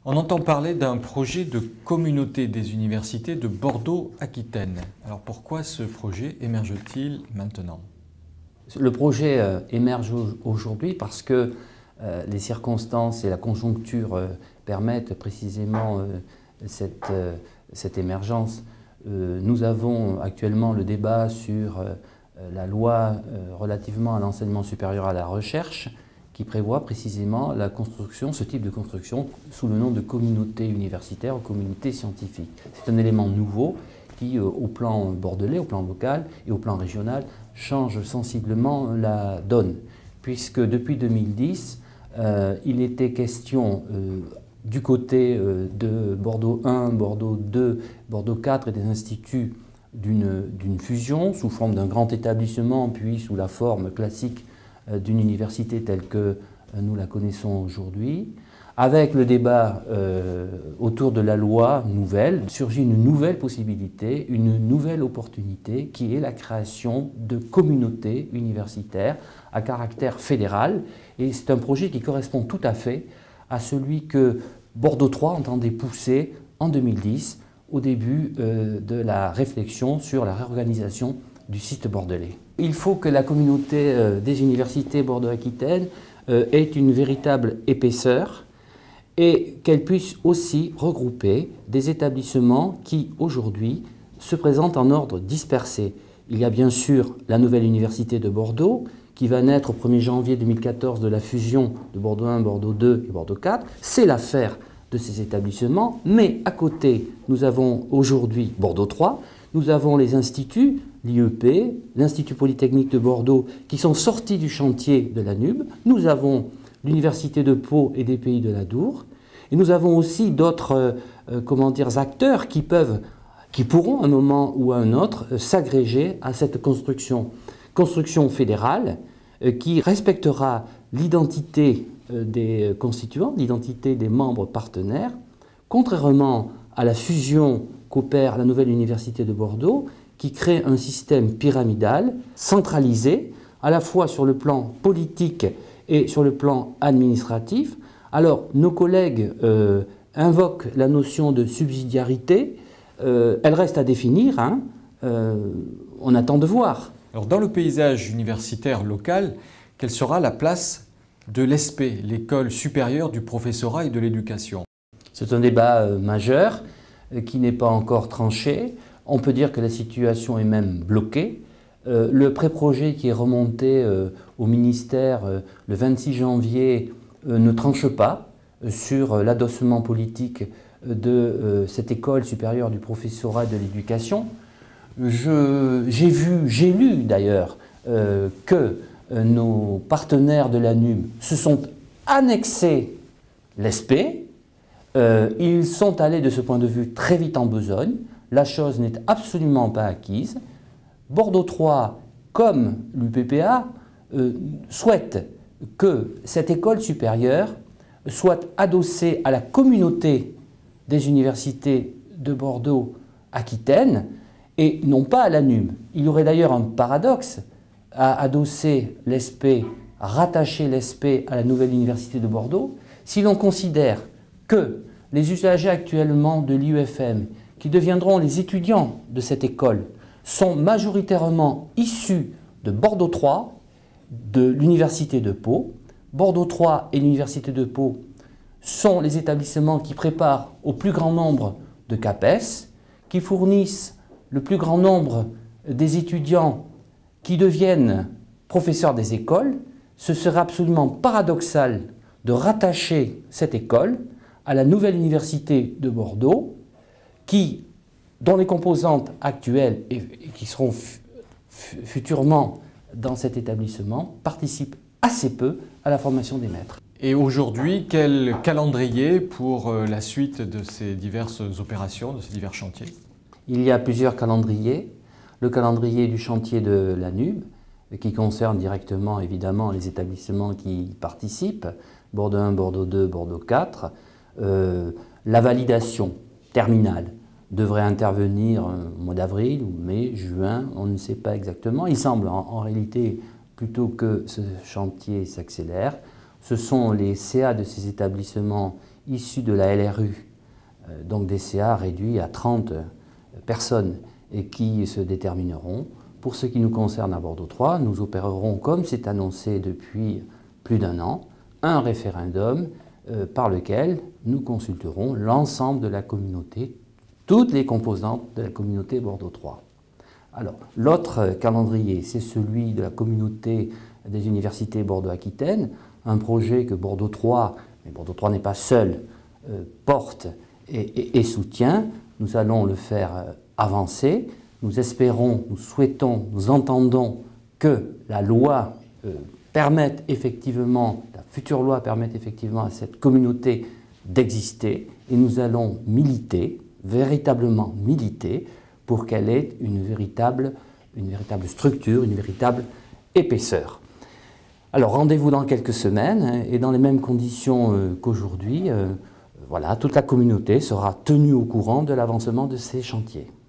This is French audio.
On entend parler d'un projet de communauté des universités de Bordeaux-Aquitaine. Alors pourquoi ce projet émerge-t-il maintenant? Le projet émerge aujourd'hui parce que les circonstances et la conjoncture permettent précisément cette émergence. Nous avons actuellement le débat sur la loi relativement à l'enseignement supérieur à la recherche qui prévoit précisément la construction, ce type de construction, sous le nom de communauté universitaire ou communauté scientifique. C'est un élément nouveau qui, au plan bordelais, au plan local et au plan régional, change sensiblement la donne. Puisque depuis 2010, il était question du côté de Bordeaux 1, Bordeaux 2, Bordeaux 4 et des instituts d'une fusion sous forme d'un grand établissement, puis sous la forme classique d'une université telle que nous la connaissons aujourd'hui. Avec le débat autour de la loi nouvelle, surgit une nouvelle possibilité, une nouvelle opportunité qui est la création de communautés universitaires à caractère fédéral. Et c'est un projet qui correspond tout à fait à celui que Bordeaux 3 entendait pousser en 2010 au début de la réflexion sur la réorganisation du site bordelais. Il faut que la communauté des universités Bordeaux-Aquitaine ait une véritable épaisseur et qu'elle puisse aussi regrouper des établissements qui, aujourd'hui, se présentent en ordre dispersé. Il y a bien sûr la nouvelle université de Bordeaux, qui va naître au 1er janvier 2014 de la fusion de Bordeaux 1, Bordeaux 2 et Bordeaux 4. C'est l'affaire de ces établissements, mais à côté, nous avons aujourd'hui Bordeaux 3, nous avons les instituts, l'IEP, l'Institut Polytechnique de Bordeaux, qui sont sortis du chantier de la NUB. Nous avons l'Université de Pau et des Pays de la Dour. Et nous avons aussi d'autres acteurs qui pourront, à un moment ou à un autre, s'agréger à cette construction fédérale qui respectera l'identité des constituants, l'identité des membres partenaires, contrairement à la fusion qu'opère la nouvelle université de Bordeaux, qui crée un système pyramidal, centralisé, à la fois sur le plan politique et sur le plan administratif. Alors, nos collègues invoquent la notion de subsidiarité, elle reste à définir, hein, on attend de voir. Alors, dans le paysage universitaire local, quelle sera la place de l'ESP, l'École supérieure du professorat et de l'éducation? C'est un débat majeur qui n'est pas encore tranché. On peut dire que la situation est même bloquée. Le pré-projet qui est remonté au ministère le 26 janvier ne tranche pas sur l'adossement politique de cette école supérieure du professorat et de l'éducation. J'ai lu d'ailleurs que nos partenaires de la NUB se sont annexés l'ESP. Ils sont allés de ce point de vue très vite en besogne. La chose n'est absolument pas acquise. Bordeaux 3, comme l'UPPA, souhaite que cette école supérieure soit adossée à la communauté des universités de Bordeaux-Aquitaine et non pas à la NUB. Il y aurait d'ailleurs un paradoxe à adosser l'ESP, à rattacher l'ESP à la nouvelle université de Bordeaux, si l'on considère que les usagers actuellement de l'IUFM, qui deviendront les étudiants de cette école, sont majoritairement issus de Bordeaux 3, de l'Université de Pau. Bordeaux 3 et l'Université de Pau sont les établissements qui préparent au plus grand nombre de CAPES, qui fournissent le plus grand nombre des étudiants qui deviennent professeurs des écoles. Ce serait absolument paradoxal de rattacher cette école à la nouvelle université de Bordeaux, dont les composantes actuelles et qui seront futurement dans cet établissement participent assez peu à la formation des maîtres. Et aujourd'hui, quel calendrier pour la suite de ces diverses opérations, de ces divers chantiers? Il y a plusieurs calendriers. Le calendrier du chantier de la NUB, qui concerne directement évidemment les établissements qui y participent, Bordeaux 1, Bordeaux 2, Bordeaux 4. La validation terminale devrait intervenir au mois d'avril ou mai, juin, on ne sait pas exactement. Il semble en réalité plutôt que ce chantier s'accélère. Ce sont les CA de ces établissements issus de la LRU, donc des CA réduits à 30 personnes et qui se détermineront. Pour ce qui nous concerne à Bordeaux 3, nous opérerons, comme c'est annoncé depuis plus d'un an, un référendum par lequel nous consulterons l'ensemble de la communauté, toutes les composantes de la communauté Bordeaux 3. Alors, l'autre calendrier, c'est celui de la communauté des universités Bordeaux-Aquitaine, un projet que Bordeaux 3, mais Bordeaux 3 n'est pas seul, porte et soutient. Nous allons le faire avancer. Nous espérons, nous souhaitons, nous entendons que la loi permette effectivement, la future loi permette effectivement à cette communauté d'exister, et nous allons militer, véritablement militer, pour qu'elle ait une véritable structure, une véritable épaisseur. Alors rendez-vous dans quelques semaines, et dans les mêmes conditions qu'aujourd'hui, voilà, toute la communauté sera tenue au courant de l'avancement de ces chantiers.